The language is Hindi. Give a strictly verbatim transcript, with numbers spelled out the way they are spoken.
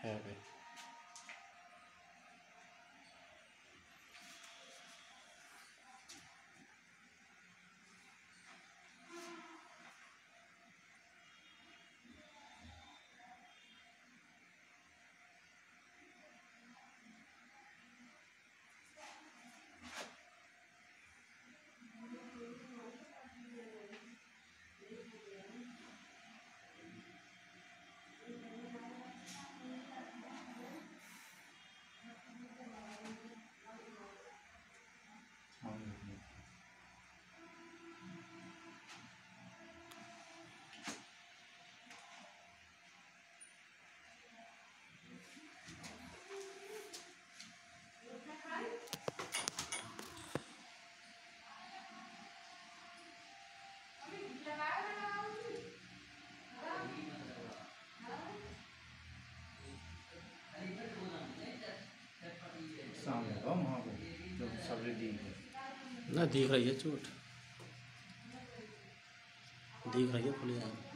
है भाई। सामने होगा वहाँ पे जो सब्जी दी है ना, दिख रही है चोट, दिख रही है खुली।